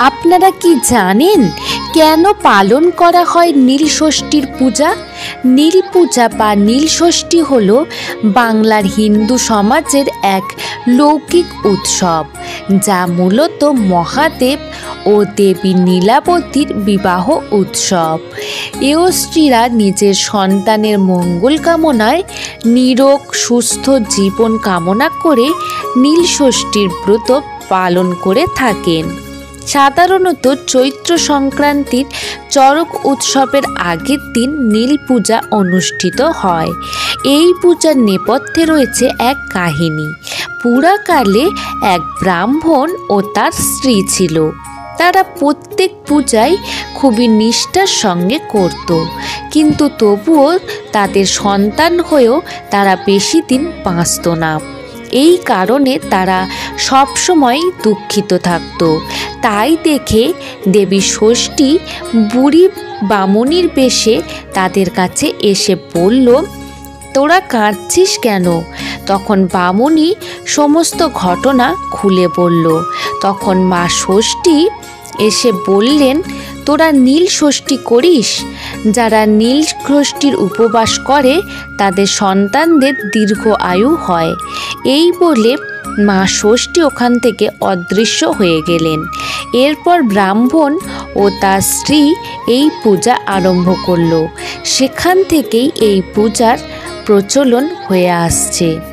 আপনারা কি জানেন কেন পালন করা হয় নীলষষ্ঠীর পূজা? নীল পূজা বা নীলষষ্ঠী হল বাংলার হিন্দু সমাজের এক লৌকিক উৎসব, যা মূলত মহাদেব ও দেবী নীলাবতীর বিবাহ উৎসব। এও স্ত্রীরা নিজের সন্তানের মঙ্গল কামনায় নিরোগ সুস্থ জীবন কামনা করে নীলষষ্ঠীর ব্রত পালন করে থাকেন। সাধারণত চৈত্র সংক্রান্তির চড়ক উৎসবের আগের দিন নীল পূজা অনুষ্ঠিত হয়। এই পূজার নেপথ্যে রয়েছে এক কাহিনী। পুরাকালে এক ব্রাহ্মণ ও তার স্ত্রী ছিল। তারা প্রত্যেক পূজায় খুবই নিষ্ঠার সঙ্গে করত, কিন্তু তবুও তাদের সন্তান হয়েও তারা বেশি দিন বাঁচত না। এই কারণে তারা সবসময় দুঃখিত থাকত। তাই দেখে দেবী ষষ্ঠী বুড়ি বামুনির বেশে তাদের কাছে এসে বলল, তোরা কাঁদছিস কেন? তখন বামুনি সমস্ত ঘটনা খুলে বলল। তখন মা ষষ্ঠী এসে বললেন, তোরা নীল ষষ্ঠী করিস? যারা নীল ষষ্ঠীর উপবাস করে তাদের সন্তানদের দীর্ঘ আয়ু হয়। এই বলে মা ষষ্ঠী ওখান থেকে অদৃশ্য হয়ে গেলেন। এরপর ব্রাহ্মণ ও তার স্ত্রী এই পূজা আরম্ভ করল। সেখান থেকেই এই পূজার প্রচলন হয়ে আসছে।